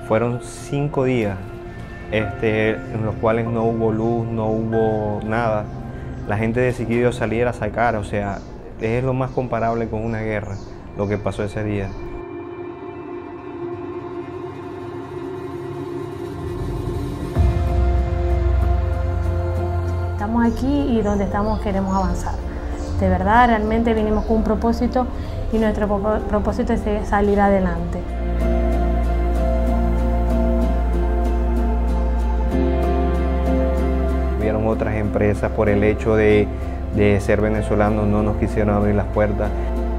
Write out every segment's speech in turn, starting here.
Fueron 5 días en los cuales no hubo luz, no hubo nada. La gente decidió salir a sacar, o sea, es lo más comparable con una guerra, lo que pasó ese día. Estamos aquí y donde estamos queremos avanzar. De verdad, realmente vinimos con un propósito y nuestro propósito es salir adelante. Hubieron otras empresas por el hecho de ser venezolanos, no nos quisieron abrir las puertas.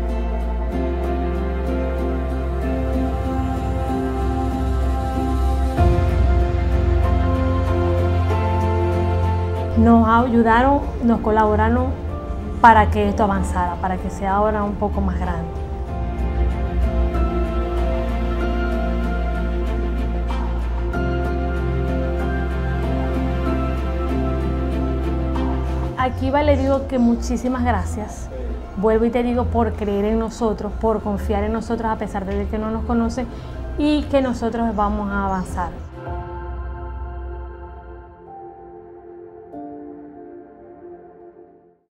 Nos ayudaron, nos colaboraron para que esto avanzara, para que sea ahora un poco más grande. Aquí le digo que muchísimas gracias. Vuelvo y te digo por creer en nosotros, por confiar en nosotros a pesar de que no nos conocen y que nosotros vamos a avanzar.